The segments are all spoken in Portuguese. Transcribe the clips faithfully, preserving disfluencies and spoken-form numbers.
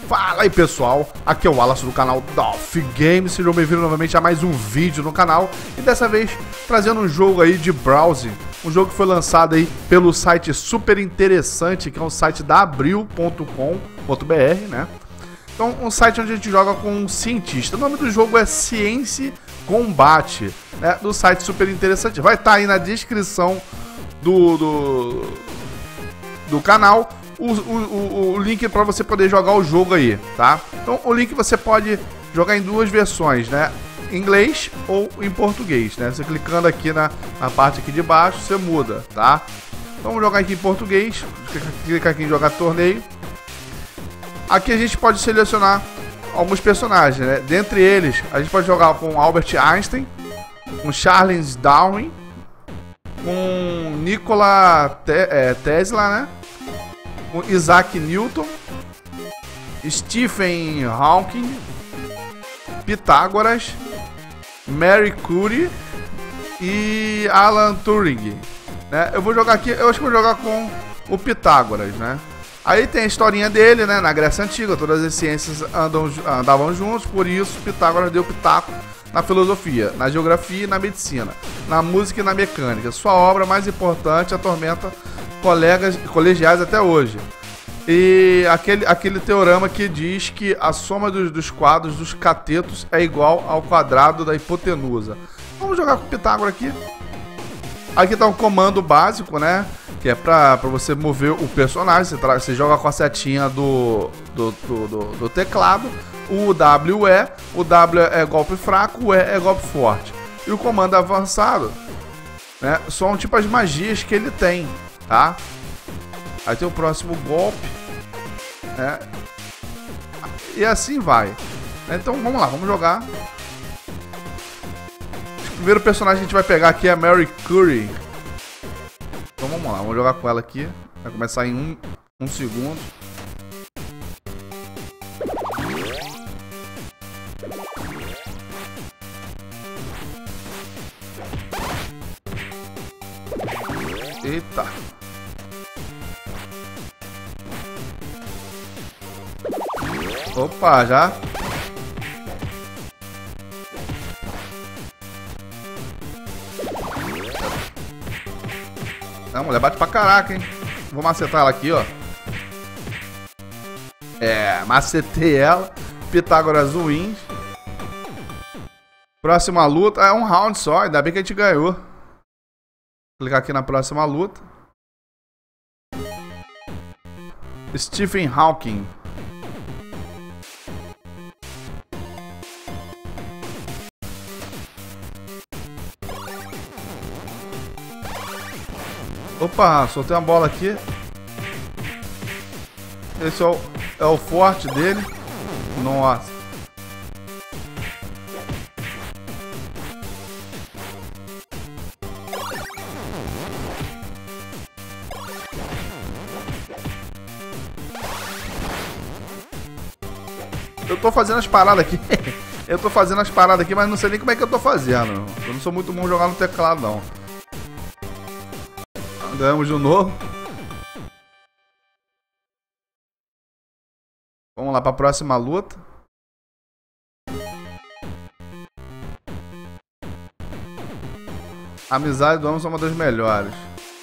Fala aí pessoal, aqui é o Wallace do canal Dolph Games, sejam bem-vindos novamente a mais um vídeo no canal e dessa vez trazendo um jogo aí de browser, um jogo que foi lançado aí pelo site super interessante, que é o site da abril ponto com ponto br, né? Então, um site onde a gente joga com um cientista. O nome do jogo é Ciência Combate, né? Do site super interessante, vai estar aí na descrição do, do, do canal. O, o, o link para você poder jogar o jogo aí, tá? Então o link você pode jogar em duas versões, né? Em inglês ou em português, né? Você clicando aqui na, na parte aqui de baixo, você muda, tá? Então vamos jogar aqui em português, clica aqui em jogar torneio. Aqui a gente pode selecionar alguns personagens, né? Dentre eles, a gente pode jogar com Albert Einstein, com Charles Darwin, com Nikola Te é, Tesla, né? Com Isaac Newton, Stephen Hawking, Pitágoras, Marie Curie e Alan Turing, né? Eu vou jogar aqui, eu acho que vou jogar com o Pitágoras, né? Aí tem a historinha dele, né? Na Grécia Antiga, todas as ciências andam, andavam juntos, por isso Pitágoras deu pitaco na filosofia, na geografia e na medicina, na música e na mecânica. Sua obra mais importante atormenta colegas colegiais até hoje. E aquele, aquele teorema que diz que a soma dos, dos quadros dos catetos é igual ao quadrado da hipotenusa. Vamos jogar com o Pitágoras aqui. Aqui está um comando básico, né? Que é para você mover o personagem. Você, você joga com a setinha do, do, do, do, do teclado. O W é, o W é golpe fraco, o E é golpe forte. E o comando avançado, né? São tipo as magias que ele tem, tá? Aí tem o próximo golpe, né? E assim vai. Então vamos lá, vamos jogar. O primeiro personagem que a gente vai pegar aqui é a Marie Curie. Então vamos lá, vamos jogar com ela aqui. Vai começar em um, um segundo. Eita. Opa, já. A mulher bate pra caraca, hein? Vou macetar ela aqui, ó. É, macetei ela. Pitágoras wins. Próxima luta. É um round só, ainda bem que a gente ganhou. Clicar aqui na próxima luta. Stephen Hawking. Opa, soltei uma bola aqui. Esse é o, é o forte dele. Nossa. Eu tô fazendo as paradas aqui. Eu tô fazendo as paradas aqui, mas não sei nem como é que eu tô fazendo. Eu não sou muito bom jogar no teclado, não. Ganhamos de novo. Vamos lá para a próxima luta. A amizade do homem é uma das melhores.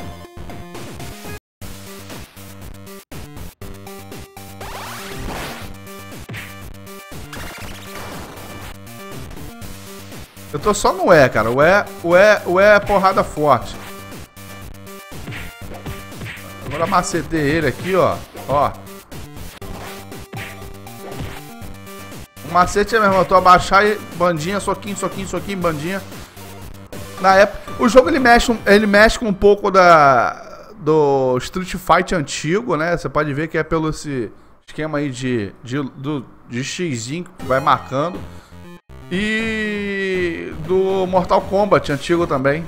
Eu tô só no E, cara. O E, o E, o E é porrada forte. Agora macetei ele aqui, ó. Ó. O macete é mesmo, eu tô abaixar e bandinha, soquinho, soquinho, soquinho, bandinha. Na época, o jogo ele mexe, ele mexe com um pouco da do Street Fight antigo, né? Você pode ver que é pelo esse esquema aí de de, do, de xizinho que vai marcando. E do Mortal Kombat antigo também.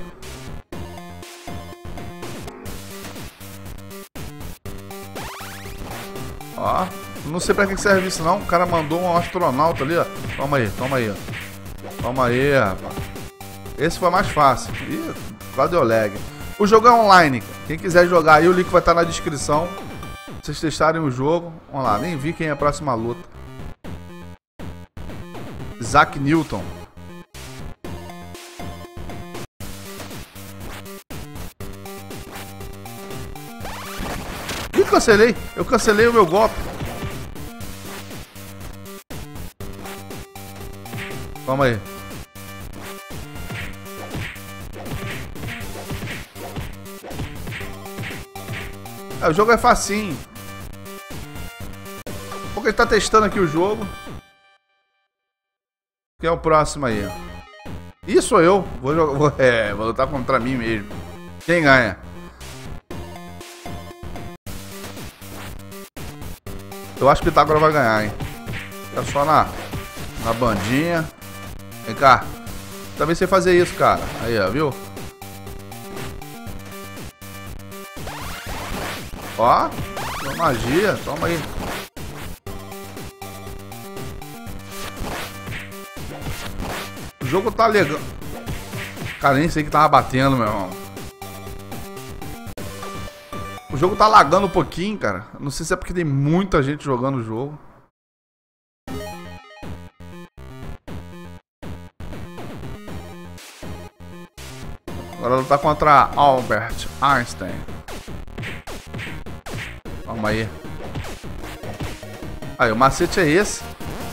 Ó, não sei pra que serve isso não. O cara mandou um astronauta ali, ó. Toma aí, toma aí, ó. Toma aí, rapaz. Esse foi mais fácil. Ih, quase deu lag. O jogo é online. Quem quiser jogar aí, o link vai estar na descrição. Vocês testarem o jogo. Vamos lá, nem vi quem é a próxima luta. Isaac Newton. Ih, cancelei. Eu cancelei o meu golpe. Calma aí. É, o jogo é facinho. Porque ele tá testando aqui o jogo. Quem é o próximo aí? Ih, sou eu. Vou jogar. Vou, é, vou lutar contra mim mesmo. Quem ganha? Eu acho que o Pitágoras vai ganhar, hein? Fica só na, na bandinha. Vem cá. Também sei fazer isso, cara. Aí, ó, viu? Ó. Magia. Toma aí. O jogo tá legal. Cara, nem sei que tava batendo, meu irmão. O jogo tá lagando um pouquinho, cara. Não sei se é porque tem muita gente jogando o jogo. Agora lutar contra Albert Einstein. Calma aí. Aí, o macete é esse.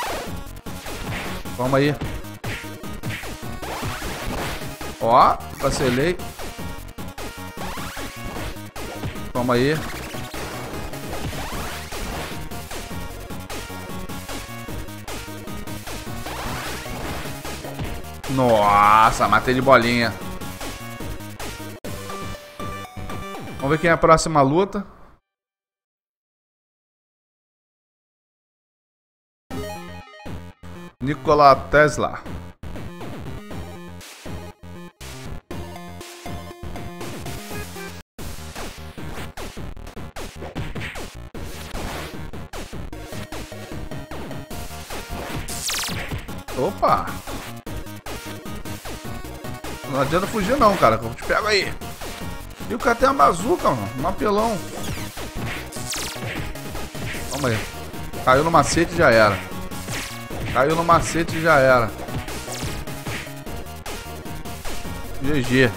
Calma aí. Ó, cancelei. Calma aí. Nossa, matei de bolinha. Vamos ver quem é a próxima luta. Nikola Tesla. Opa! Não adianta fugir não, cara, que eu te pego aí. E o cara tem uma bazuca, mano. Um apelão. Calma aí. Caiu no macete e já era. Caiu no macete e já era. G G.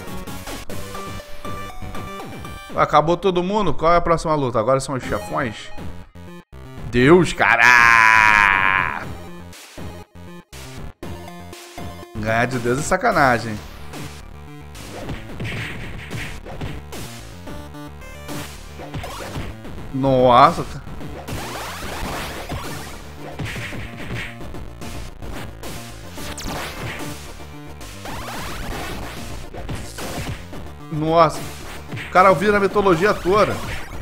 Acabou todo mundo? Qual é a próxima luta? Agora são os chefões? Deus, cara! Ganhar de Deus é sacanagem. Nossa. Nossa. O cara vira a mitologia toda.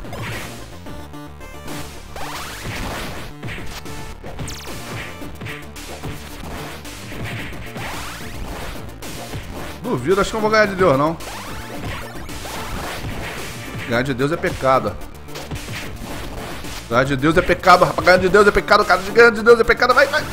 Duvido, acho que não vou ganhar de Deus, não. Ganhar de Deus é pecado. Ganhar de Deus é pecado, rapaz. Ganhar de Deus é pecado, cara. Ganhar de Deus é pecado, vai, vai.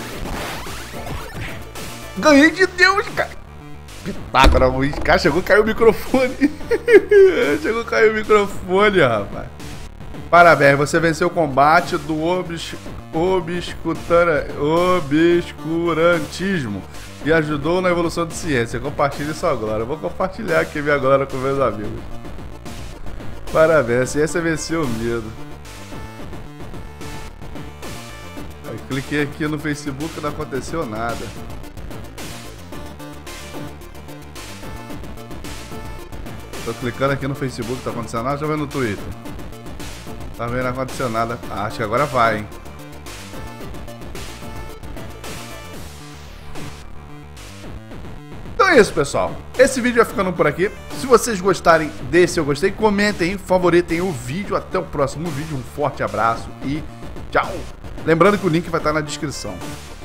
Ganhei de Deus, cara. Pitágoras, o cara chegou, caiu o microfone. Chegou, caiu o microfone, rapaz. Parabéns, você venceu o combate do obs... obscutana... obscurantismo e ajudou na evolução de ciência. Compartilhe sua glória. Eu vou compartilhar aqui minha glória com meus amigos. Parabéns, a ciência venceu o medo. Aí, cliquei aqui no Facebook e não aconteceu nada. Tô clicando aqui no Facebook, tá acontecendo nada, deixa eu ver no Twitter. Tá vendo, não aconteceu nada. Ah, acho que agora vai, hein. Então é isso, pessoal. Esse vídeo vai ficando por aqui. Se vocês gostarem desse eu gostei, comentem, favoritem o vídeo. Até o próximo vídeo. Um forte abraço e tchau. Lembrando que o link vai estar na descrição.